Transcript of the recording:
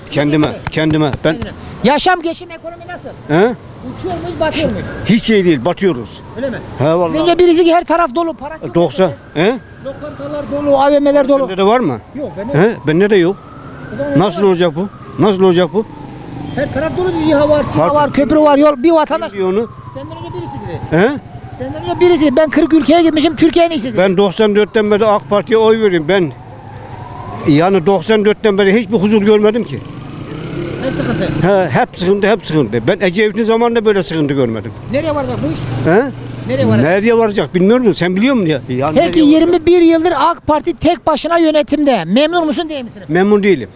Kendime. Ben Yaşam, geçim, ekonomi nasıl? he? Uçuyor muyuz, batıyor muyuz? Hiç şey değil, batıyoruz. Öyle mi? He vallahi. Sizce birisi ki her taraf dolu, para çok. 90. He? Lokantalar dolu, AVM'ler dolu. Bende de var mı? Yok, ben He? Bende de yok. Nasıl olacak bu? Nasıl olacak bu? Her taraf dolu, İHA var, SİHA Fark- var, köprü var, yol. Bir vatandaş. Kim diyor onu? Senden önce birisi dedi. He? Senden önce birisi. Ben 40 ülkeye gitmişim, Türkiye'nin iyisi dedi. Ben 94'ten beri AK Parti'ye oy veriyorum. Ben yani 94'ten beri hiçbir huzur görmedim ki. Hep sıkıntı. Hep sıkıntı. Ben Ecevit'in zamanında böyle sıkıntı görmedim. Nereye varacak bu iş? He? Nereye varacak? Nereye varacak bilmiyor musun? Sen biliyor musun ya? Yani Peki nereye 21 yıldır AK Parti tek başına yönetimde. Memnun musun değil misin? Memnun değilim.